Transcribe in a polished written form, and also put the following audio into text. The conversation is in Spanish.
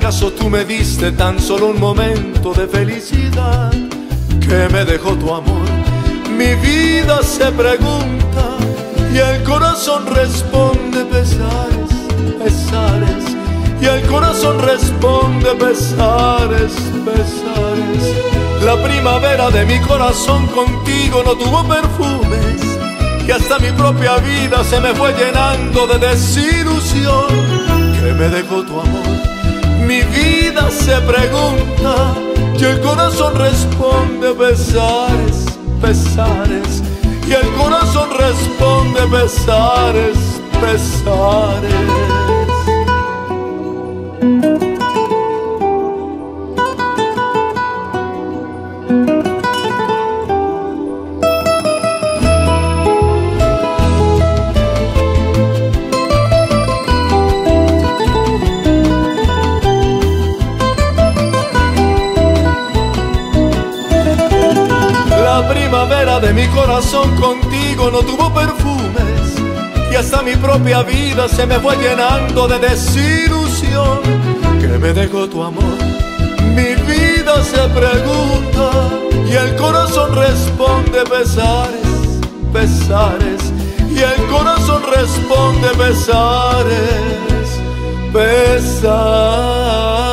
¿Acaso tú me diste tan solo un momento de felicidad que me dejó tu amor? Mi vida se pregunta y el corazón responde pesares, pesares. Y el corazón responde pesares, pesares. La primavera de mi corazón contigo no tuvo perfumes y hasta mi propia vida se me fue llenando de desilusión que me dejó tu amor. Mi vida se pregunta y el corazón responde pesares, pesares. Y el corazón responde pesares, pesares. La primavera de mi corazón contigo no tuvo perfumes y hasta mi propia vida se me fue llenando de desilusión que me dejó tu amor. Mi vida se pregunta y el corazón responde pesares, pesares. Y el corazón responde pesares, pesares.